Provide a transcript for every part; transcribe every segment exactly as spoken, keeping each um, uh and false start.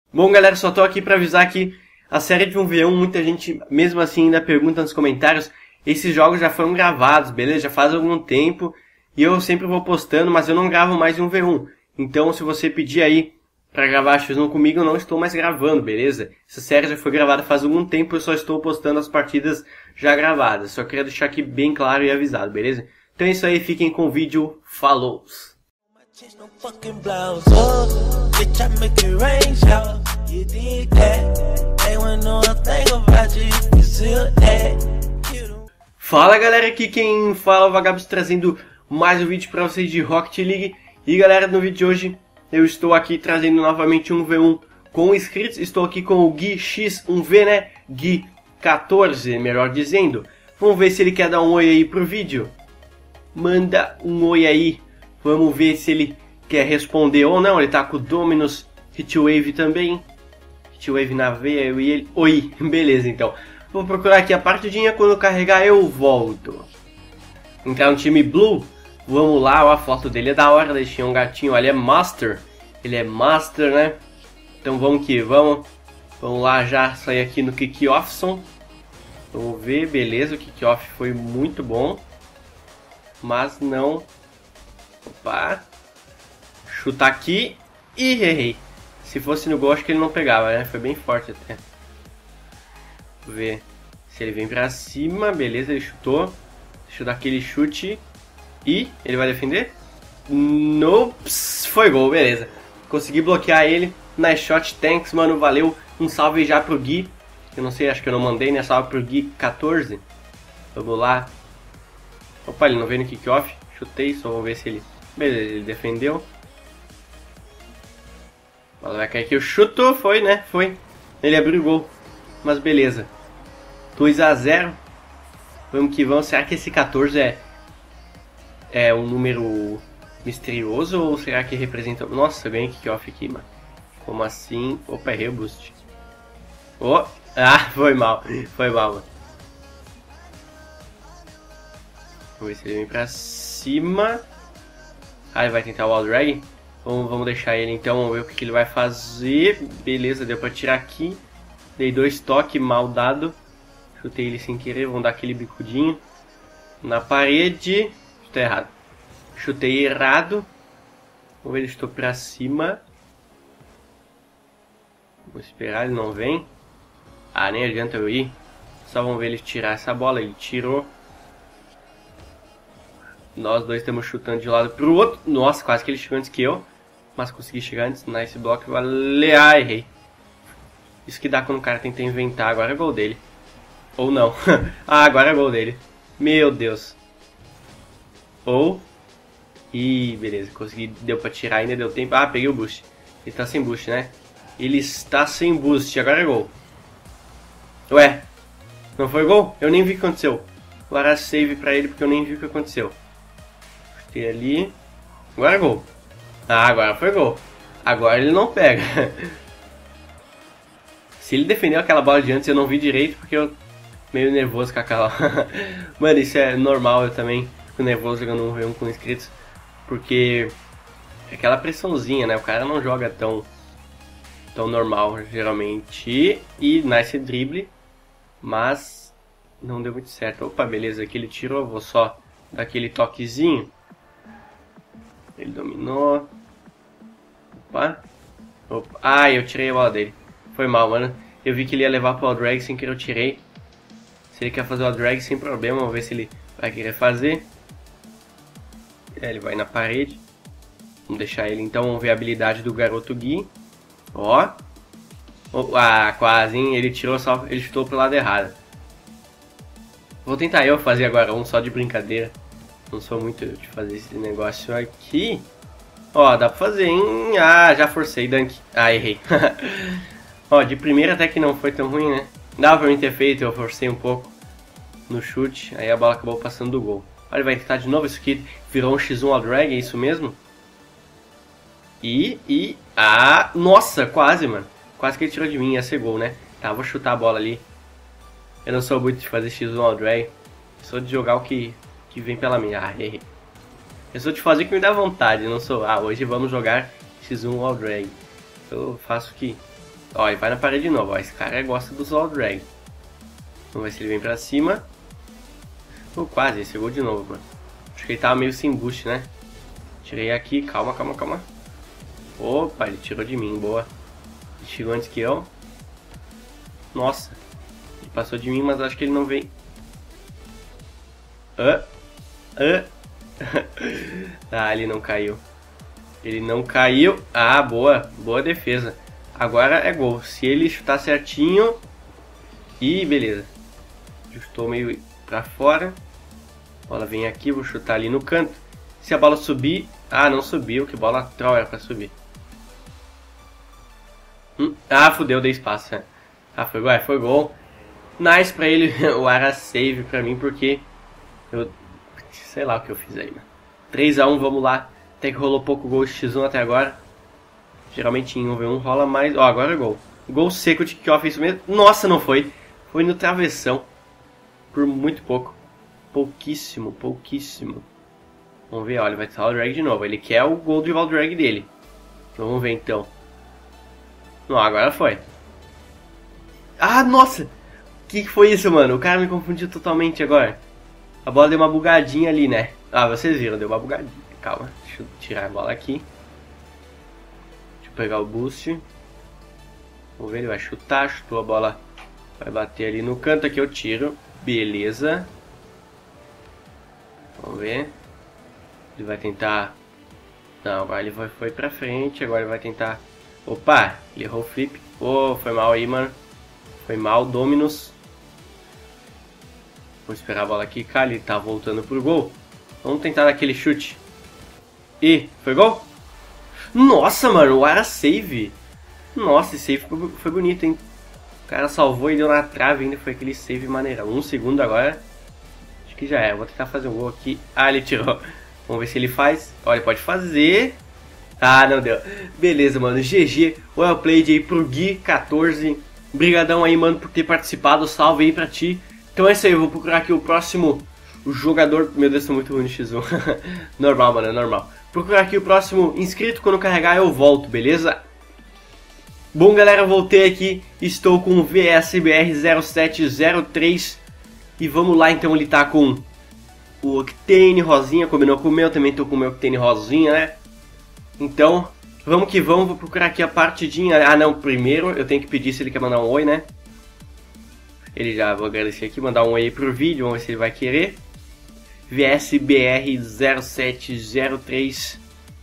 Bom, galera, só tô aqui pra avisar que a série de um v um, muita gente mesmo assim ainda pergunta nos comentários. Esses jogos já foram gravados, beleza? Já faz algum tempo e eu sempre vou postando, mas eu não gravo mais em um v um. Então, se você pedir aí pra gravar X um comigo, eu não estou mais gravando, beleza? Essa série já foi gravada faz algum tempo, eu só estou postando as partidas já gravadas. Só queria deixar aqui bem claro e avisado, beleza? Então é isso aí, fiquem com o vídeo. Falou! Fala, galera, aqui quem fala é o Vagabos trazendo mais um vídeo pra vocês de Rocket League. E galera, no vídeo de hoje eu estou aqui trazendo novamente um v um com inscritos. Estou aqui com o Gui X um V, né? Gui quatorze, melhor dizendo. Vamos ver se ele quer dar um oi aí pro vídeo. Manda um oi aí. Vamos ver se ele quer responder ou não. Ele tá com o Dominus, Hitwave também. Hitwave na veia, eu e ele. Oi, beleza então. Vou procurar aqui a partidinha, quando carregar eu volto. Entrar no time Blue. Vamos lá, ó, a foto dele é da hora. Deixei um gatinho, ali é Master. Ele é Master, né? Então vamos que vamos. Vamos lá já sair aqui no Kickoffson. Vamos ver, beleza, o Kickoff foi muito bom. Mas não... Opa. Chutar aqui e errei. Se fosse no gol, acho que ele não pegava, né? Foi bem forte até. Vamos ver se ele vem pra cima. Beleza, ele chutou. Deixa eu dar aquele chute. E ele vai defender? Nope. Foi gol, beleza. Consegui bloquear ele. Nice shot, thanks, mano, valeu. Um salve já pro Gui. Eu não sei, acho que eu não mandei, né? Salve pro Gui quatorze. Vamos lá. Opa, ele não veio no kickoff. Chutei, só vou ver se ele... Beleza, ele defendeu. Ela vai cair aqui, o chuto, foi, né? Foi. Ele abriu o gol. Mas beleza. dois a zero. Vamos que vamos. Será que esse quatorze é... É um número misterioso ou será que representa... Nossa, eu ganhei kickoff aqui, mano. Como assim? Opa, errei o boost. Oh! Ah, foi mal. Foi mal, mano. Vamos ver se ele vem pra cima. Ah, ele vai tentar o wall drag. Vamos, vamos deixar ele então, vamos ver o que, que ele vai fazer. Beleza, deu pra tirar aqui. Dei dois toques, mal dado. Chutei ele sem querer, vamos dar aquele bicudinho. Na parede. Chutei errado. Chutei errado. Vamos ver, ele chutou pra cima. Vou esperar, ele não vem. Ah, nem adianta eu ir. Só vamos ver ele tirar essa bola. Ele tirou. Nós dois estamos chutando de um lado pro outro. Nossa, quase que ele chegou antes que eu. Mas consegui chegar antes. Nice block. Valeu. Ah, errei. Isso que dá quando o cara tenta inventar. Agora é gol dele. Ou não. Ah, agora é gol dele. Meu Deus. Ou... Ih, beleza. Consegui. Deu pra tirar ainda. Deu tempo. Ah, peguei o boost. Ele tá sem boost, né? Ele está sem boost. Agora é gol. Ué. Não foi gol? Eu nem vi o que aconteceu. Agora save pra ele porque eu nem vi o que aconteceu. Chutei ali. Agora é gol. Ah, agora foi gol. Agora ele não pega. Se ele defendeu aquela bola de antes, eu não vi direito porque eu meio nervoso com aquela. Mano, isso é normal, eu também fico nervoso jogando um v um com inscritos. Porque é aquela pressãozinha, né? O cara não joga tão, tão normal, geralmente. E nice drible. Mas não deu muito certo. Opa, beleza, aqui ele tirou. Vou só dar aquele toquezinho. Ele dominou. Opa. Opa. Ah, eu tirei a bola dele. Foi mal, mano. Eu vi que ele ia levar pro wall drag sem querer eu tirei. Se ele quer fazer o wall drag sem problema, vamos ver se ele vai querer fazer. É, ele vai na parede. Vamos deixar ele então, vamos ver a habilidade do garoto Gui. Ó. Oh, ah, quase, hein? Ele tirou só, ele chutou pro lado errado. Vou tentar eu fazer agora um só de brincadeira. Não sou muito de fazer esse negócio aqui. Ó, dá pra fazer, hein? Ah, já forcei, dunk. Ah, errei. Ó, de primeira até que não foi tão ruim, né? Dava pra mim ter feito, eu forcei um pouco no chute. Aí a bola acabou passando do gol. Olha, ele vai tentar de novo isso aqui. Virou um x um wall drag, é isso mesmo? E, e... Ah, nossa, quase, mano. Quase que ele tirou de mim, ia ser gol, né? Tá, vou chutar a bola ali. Eu não sou muito de fazer x um wall drag. Sou de jogar o que, que vem pela minha. Ah, errei. Eu sou de fazer o que me dá vontade. Não sou, ah, hoje vamos jogar x um wall drag. Eu faço o que, Ó, ele vai na parede de novo. Ó, esse cara gosta do Slow Drag. Vamos ver se ele vem pra cima. Oh, quase, esse gol de novo, mano. Acho que ele tava meio sem boost, né? Tirei aqui, calma, calma, calma. Opa, ele tirou de mim, boa. Ele tirou antes que eu. Nossa. Ele passou de mim, mas acho que ele não veio. Ah, ah. Ah, ele não caiu. Ele não caiu. Ah, boa. Boa defesa. Agora é gol. Se ele chutar certinho. Ih, beleza. Justou meio pra fora. A bola vem aqui, vou chutar ali no canto. Se a bola subir... Ah, não subiu, que bola troll era pra subir. Hum. Ah, fudeu, dei espaço. Né? Ah, foi gol, foi gol. Nice pra ele, o era save pra mim, porque... Eu... Sei lá o que eu fiz aí, né? três a um, vamos lá. Até que rolou pouco gol xis um até agora. Geralmente em um v um rola mais... Ó, agora é gol. Gol seco de kickoff, isso mesmo. Nossa, não foi. Foi no travessão. Por muito pouco. Pouquíssimo, pouquíssimo. Vamos ver, olha, vai testar o drag de novo. Ele quer o gol do drag dele. Vamos ver então. Não, agora foi. Ah, nossa! O que, que foi isso, mano? O cara me confundiu totalmente agora. A bola deu uma bugadinha ali, né? Ah, vocês viram, deu uma bugadinha. Calma, deixa eu tirar a bola aqui. Deixa eu pegar o boost. Vamos ver, ele vai chutar, chutou a bola. Vai bater ali no canto, aqui eu tiro. Beleza. Vamos ver. Ele vai tentar... Não, agora ele foi, foi pra frente. Agora ele vai tentar... Opa, ele errou o flip. Oh, foi mal aí, mano. Foi mal, Dominus. Vou esperar a bola aqui, cara. Ele tá voltando pro gol. Vamos tentar aquele chute. E foi gol? Nossa, mano, o era save. Nossa, esse save foi, foi bonito, hein? O cara salvou e deu na trave ainda. Foi aquele save maneirão. Um segundo agora. Acho que já é. Vou tentar fazer um gol aqui. Ah, ele tirou. Vamos ver se ele faz. Olha, ele pode fazer. Ah, não deu. Beleza, mano. G G. Well played aí pro Gui quatorze. Brigadão aí, mano, por ter participado. Salve aí pra ti. Então é isso aí. Eu vou procurar aqui o próximo jogador. Meu Deus, tô muito ruim no xis um. Normal, mano. É normal. Procurar aqui o próximo inscrito. Quando carregar eu volto, beleza? Bom, galera, voltei aqui. Estou com o V S B R zero sete zero três. E vamos lá, então. Ele tá com o Octane rosinha. Combinou com o meu. Também tô com o meu Octane rosinha, né? Então, vamos que vamos. Vou procurar aqui a partidinha. Ah, não. Primeiro eu tenho que pedir se ele quer mandar um oi, né? Ele já, vou agradecer aqui. Mandar um oi aí pro vídeo. Vamos ver se ele vai querer. V S B R zero sete zero três.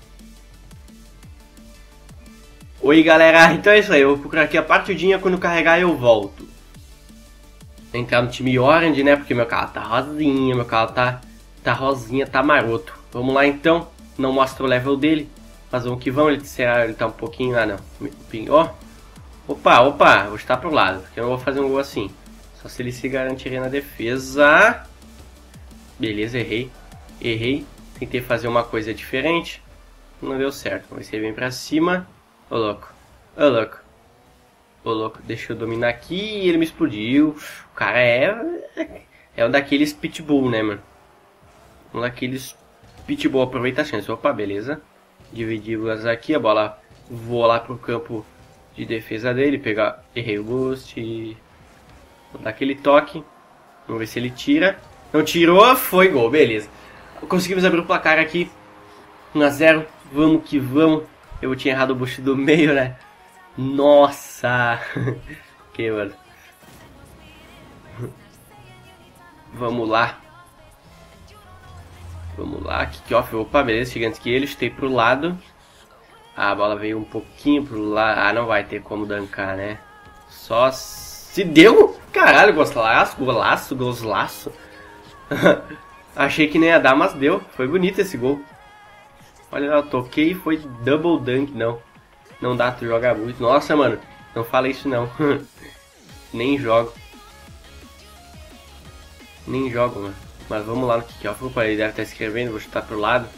Oi, galera, então é isso aí, eu vou procurar aqui a partidinha, quando carregar eu volto. Vou entrar no time Orange, né, porque meu carro tá rosinha, meu carro tá, tá rosinha, tá maroto. Vamos lá então, não mostra o level dele, mas vamos que vamos, ele, será, ele tá um pouquinho, ah não, ó. Opa, opa, vou estar pro lado, porque eu não vou fazer um gol assim. Só se ele se garantir na defesa. Beleza, errei, errei, tentei fazer uma coisa diferente, não deu certo, vamos ver se ele vem pra cima. Ô louco, ô louco, ô louco, deixa eu dominar aqui e ele me explodiu. O cara é, é um daqueles pitbull, né, mano? Um daqueles pitbull, aproveita a chance. Opa, beleza. Dividimos aqui, a bola voa lá pro campo de defesa dele, pegar, errei o boost. Vou dar aquele toque, vamos ver se ele tira. Não tirou, foi gol, beleza. Conseguimos abrir o placar aqui, um a zero, vamos que vamos. Eu tinha errado o boost do meio, né? Nossa! Ok, mano. Vamos lá. Vamos lá. Kickoff. Opa, beleza. Cheguei antes que ele. Chutei pro lado. Ah, a bola veio um pouquinho pro lado. Ah, não vai ter como dankar, né? Só se deu. Caralho, golaço, golaço, golaço. Achei que nem ia dar, mas deu. Foi bonito esse gol. Olha lá, eu toquei e foi double dunk, não. Não dá, tu joga muito. Nossa, mano, não fala isso não. Nem jogo. Nem jogo, mano. Mas vamos lá no kickoff. Opa, ele deve estar escrevendo, vou chutar pro lado.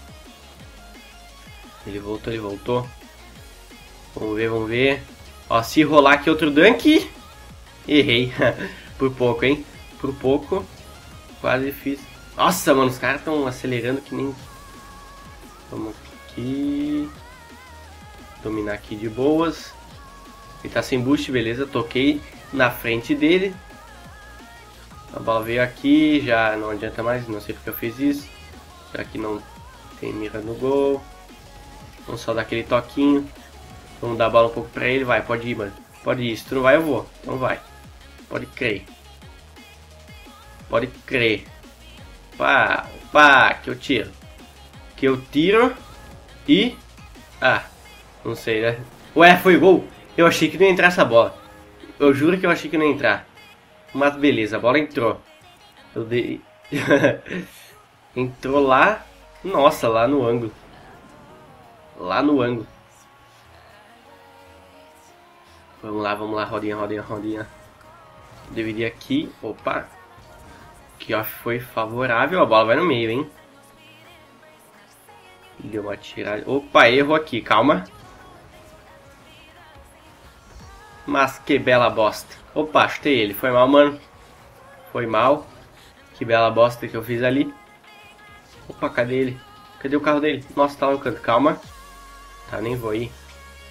Ele voltou, ele voltou. Vamos ver, vamos ver. Ó, se rolar aqui outro dunk. Errei. Por pouco, hein. Por pouco. Quase fiz. Nossa, mano, os caras estão acelerando que nem... Vamos aqui. Dominar aqui de boas. Ele tá sem boost, beleza. Toquei na frente dele. A bola veio aqui, já não adianta mais, não sei porque eu fiz isso. Já que não tem mira no gol. Vamos só dar aquele toquinho. Vamos dar a bola um pouco pra ele, vai, pode ir, mano. Pode ir, se tu não vai eu vou, então vai. Pode crer. Pode crer. Pá, pá, que eu tiro. Que eu tiro e... Ah, não sei, né? Ué, foi gol. Eu achei que não ia entrar essa bola. Eu juro que eu achei que não ia entrar. Mas beleza, a bola entrou. Eu dei... Entrou lá. Nossa, lá no ângulo. Lá no ângulo. Vamos lá, vamos lá, rodinha, rodinha, rodinha. Dividir aqui. Opa. Kioff foi favorável. A bola vai no meio, hein? Deu uma tirada. Opa, erro aqui, calma. Mas que bela bosta. Opa, chutei ele. Foi mal, mano. Foi mal. Que bela bosta que eu fiz ali. Opa, cadê ele? Cadê o carro dele? Nossa, tá lá no canto. Calma. Tá, nem vou ir.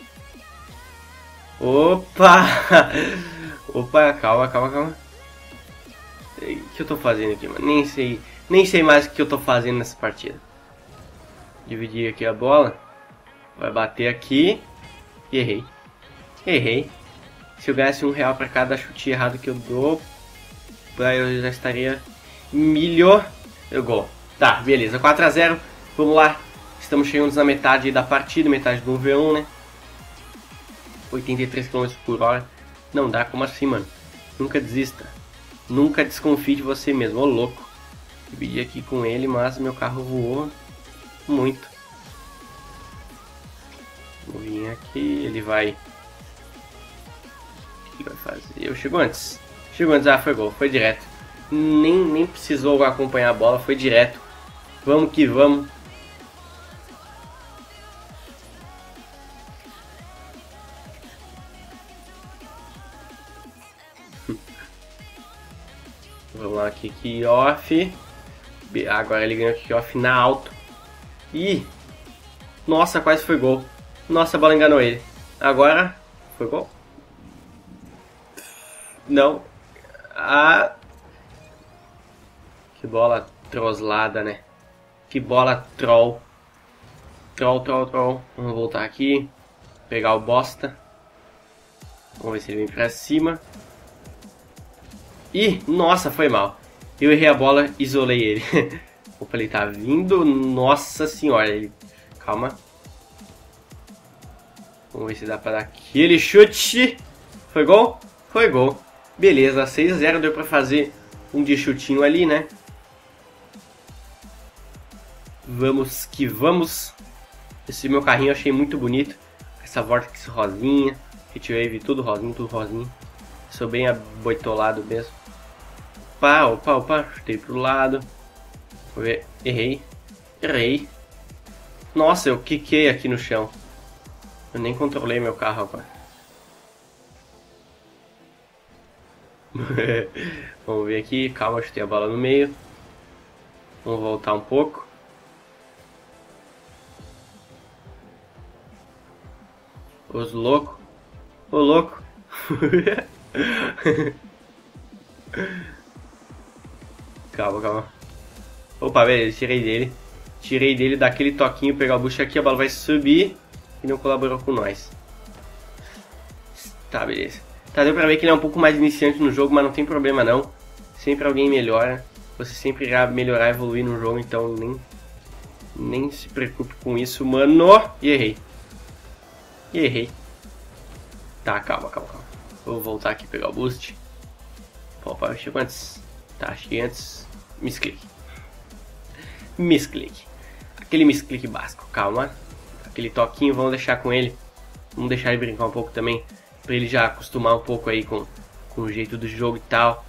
Opa! Opa, calma, calma, calma. O que eu tô fazendo aqui, mano? Nem sei. Nem sei mais o que eu tô fazendo nessa partida. Dividir aqui a bola. Vai bater aqui. E errei. Errei. Se eu ganhasse um real pra cada chute errado que eu dou, eu já estaria milho. Eu gol. Tá, beleza. quatro a zero. Vamos lá. Estamos chegando na metade da partida, metade do um v um, né? oitenta e três quilômetros por hora. Não dá, como assim, mano? Nunca desista. Nunca desconfie de você mesmo. Ô, louco. Dividi aqui com ele, mas meu carro voou muito. Vou vir aqui, ele vai... O que vai fazer? Eu chego antes. Chegou antes, ah, foi gol, foi direto. Nem, nem precisou acompanhar a bola, foi direto. Vamos que vamos. Vamos lá aqui, Kioff. Agora ele ganhou Kioff na alto. Ih! Nossa, quase foi gol. Nossa, a bola enganou ele. Agora, foi gol? Não. Ah! Que bola troslada, né? Que bola troll. Troll, troll, troll. Vamos voltar aqui. Pegar o bosta. Vamos ver se ele vem pra cima. Ih, nossa, foi mal. Eu errei a bola, isolei ele. Opa, ele tá vindo. Nossa senhora. Ele... Calma. Vamos ver se dá pra dar aquele chute. Foi gol? Foi gol. Beleza, seis a zero. Deu pra fazer um de chutinho ali, né? Vamos que vamos. Esse meu carrinho eu achei muito bonito. Essa Vortex rosinha. Heatwave, tudo rosinho, tudo rosinho. Sou bem aboitolado mesmo. Opa, opa, opa. Chutei pro lado. Vou ver. Errei. Errei. Nossa, eu quiquei aqui no chão. Eu nem controlei meu carro agora. Vamos ver aqui. Calma, chutei a bola no meio. Vamos voltar um pouco. Os loucos. Ô louco. Calma, calma. Opa, beleza, tirei dele. Tirei dele, daquele toquinho, pegar o boost aqui, a bola vai subir. E não colaborou com nós. Tá, beleza. Tá, deu pra ver que ele é um pouco mais iniciante no jogo, mas não tem problema não. Sempre alguém melhora. Você sempre irá melhorar, evoluir no jogo, então nem... Nem se preocupe com isso, mano. E errei. E errei. Tá, calma, calma, calma. Vou voltar aqui e pegar o boost. Opa, eu chego antes. Tá, cheguei antes. Misclick. Misclick. Aquele misclick básico, calma. Aquele toquinho, vamos deixar com ele. Vamos deixar ele brincar um pouco também. Pra ele já acostumar um pouco aí com, com o jeito do jogo e tal.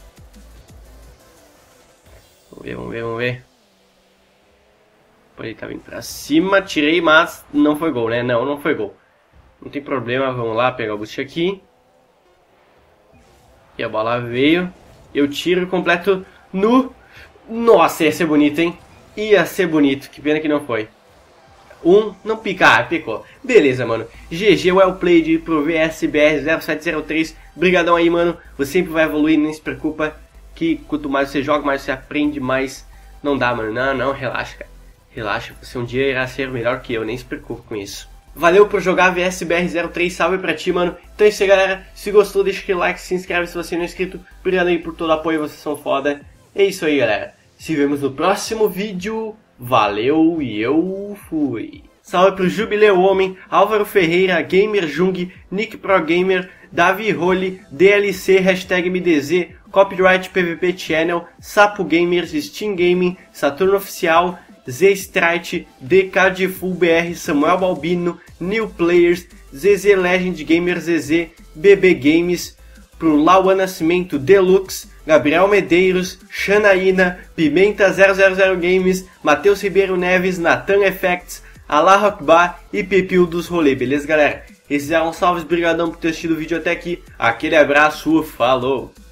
Vamos ver, vamos ver, vamos ver. Pô, ele tá vindo pra cima. Tirei, mas não foi gol, né? Não, não foi gol. Não tem problema, vamos lá pegar o boost aqui. E a bola veio. Eu tiro completo no... Nossa, ia ser bonito, hein? Ia ser bonito, que pena que não foi. um, não pica, ah, picou. Beleza, mano. G G well played pro V S B R zero sete zero três. Brigadão aí, mano. Você sempre vai evoluir, nem se preocupa. Que quanto mais você joga, mais você aprende, mais... Não dá, mano. Não, não, relaxa, cara. Relaxa, você um dia irá ser melhor que eu, nem se preocupe com isso. Valeu por jogar V S B R zero três, salve pra ti, mano. Então é isso aí, galera. Se gostou, deixa aquele like, se inscreve se você não é inscrito. Obrigado aí por todo o apoio, vocês são foda. É isso aí, galera. Se vemos no próximo vídeo. Valeu e eu fui. Salve pro Jubileu Homem, Álvaro Ferreira, Gamer Jung, Nick Pro Gamer, Davi Role, D L C, hashtag M D Z, Copyright P V P Channel, Sapo Gamers, Steam Gaming, Saturno Oficial, Z Strite, D K de Full B R, Samuel Balbino, New Players, Z Z Legend Gamer Z Z, B B Games, pro Lauan Nascimento Deluxe, Gabriel Medeiros, Xanaína, Pimenta zero zero zero Games, Matheus Ribeiro Neves, Nathan Effects, Allah Akbar e Pepil dos Rolê, beleza, galera? Esses eram salves, brigadão por ter assistido o vídeo até aqui. Aquele abraço, falou!